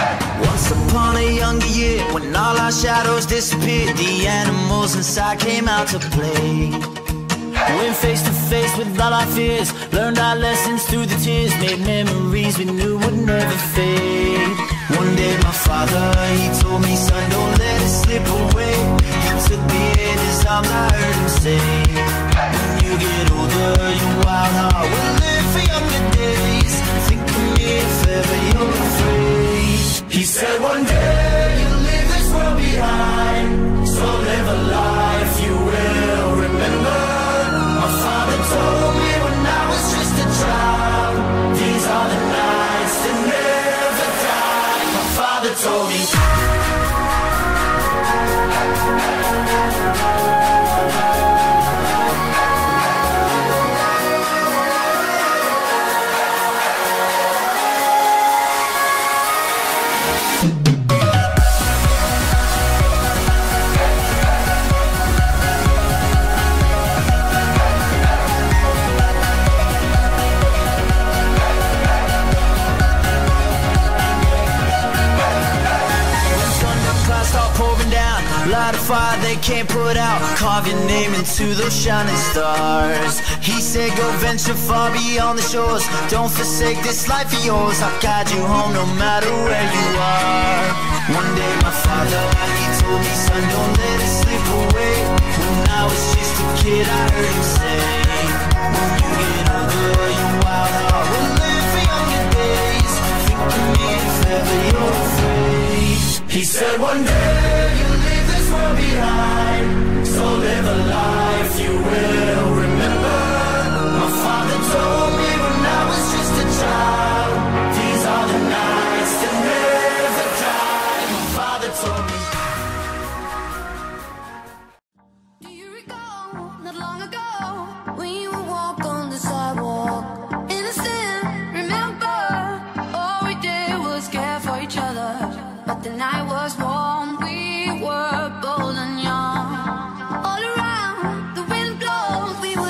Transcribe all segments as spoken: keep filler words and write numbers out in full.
Once upon a younger year, when all our shadows disappeared, the animals inside came out to play. Went face to face with all our fears, learned our lessons through the tears, made memories we knew would never fade. One day my father, he told me, son, don't let it slip away. He took me in his arms, I heard him say, when you get older, your wild heart will live for younger days. Think of me if ever you're afraid. He said one day you'll leave this world behind, so live a life you will remember. My father told me when I was just a child, these are the nights that never die. My father told me. Light a fire they can't put out, carve your name into those shining stars. He said go venture far beyond the shores, don't forsake this life of yours. I'll guide you home no matter where you are. One day my father, he told me, son, don't let it slip away. When I was just a kid I heard him say, when you get older your wild heart will live for younger days. Think of me if ever you're afraid. He said one day you'll leave this world behind, so live a life you will remember. My father told me when I was just a child, these are the nights that never die. My father told me. Do you recall, not long ago, we would walk on the sidewalk, innocent, remember? All we did was care for each other, but the night was warm, we were bold and young. All around, the wind blows, we were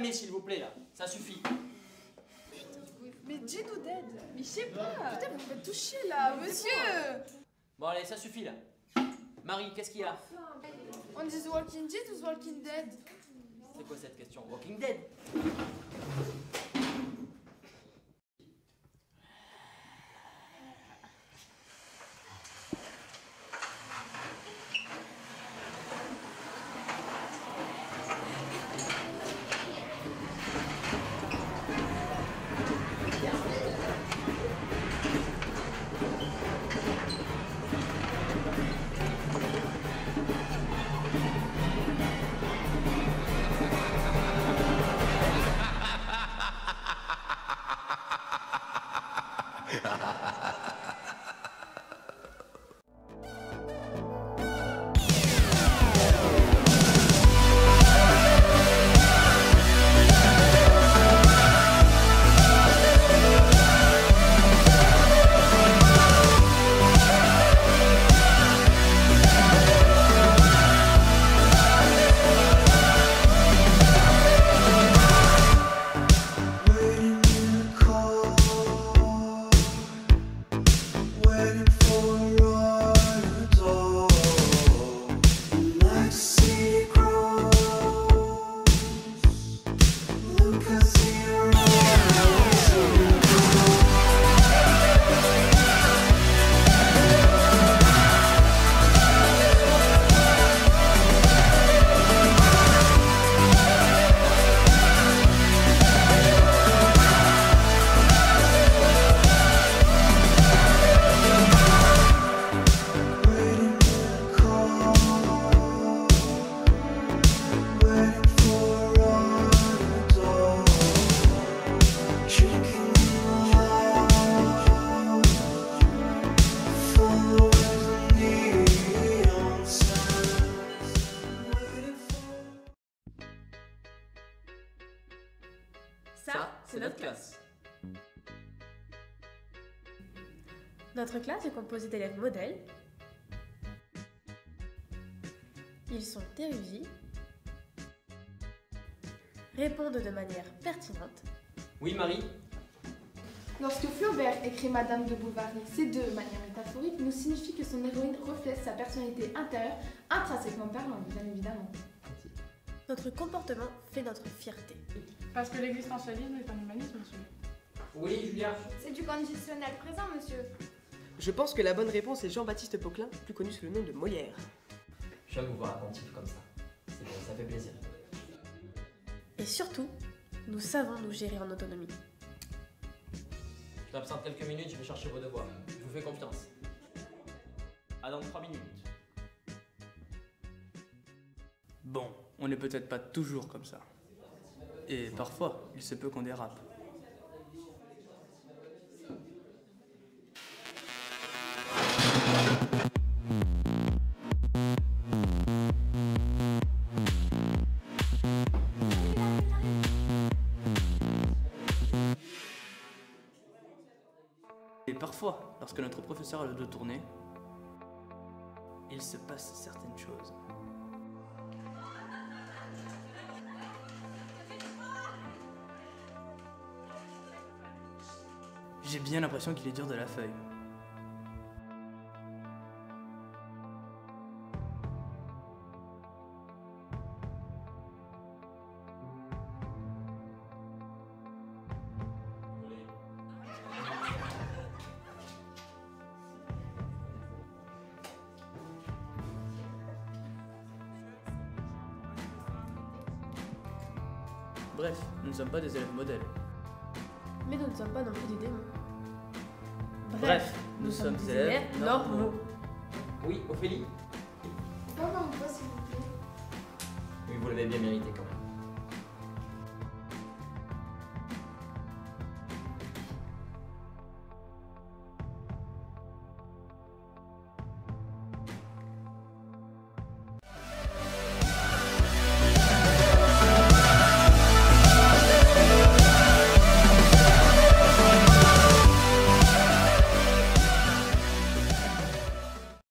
terminer s'il vous plaît là. Ça suffit. Mais Jed ou Dead? Mais je sais pas. Putain, vous me faites tout chier là, monsieur. Bon allez, ça suffit là. Marie, qu'est-ce qu'il y a? On dit The Walking Dead ou The Walking Dead? C'est quoi cette question? Walking Dead. Ça, c'est notre classe. Notre classe est composée d'élèves modèles. Ils sont érudits, répondent de manière pertinente. Oui, Marie? Lorsque Flaubert écrit Madame de Bovary, ces deux, de manière métaphorique, nous signifie que son héroïne reflète sa personnalité intérieure, intrinsèquement parlant, bien évidemment. Notre comportement fait notre fierté. Parce que l'existentialisme est un humanisme, monsieur. Oui, Julia? C'est du conditionnel présent, monsieur. Je pense que la bonne réponse est Jean-Baptiste Poquelin, plus connu sous le nom de Molière. J'aime vous voir attentif comme ça. C'est bien, ça fait plaisir. Et surtout, nous savons nous gérer en autonomie. Je m'absente quelques minutes, je vais chercher vos devoirs. Je vous fais confiance. À dans trois minutes. Bon, on n'est peut-être pas toujours comme ça. Et parfois, il se peut qu'on dérape. Et parfois, lorsque notre professeur a le dos tourné, il se passe certaines choses. J'ai bien l'impression qu'il est dur de la feuille. Bref, nous ne sommes pas des élèves modèles. Mais nous ne sommes pas non plus des démons. Bref, nous, nous sommes des élèves normaux. Oui, Ophélie? Pas non, pas s'il vous plaît. Oui, vous l'avez bien mérité quand même.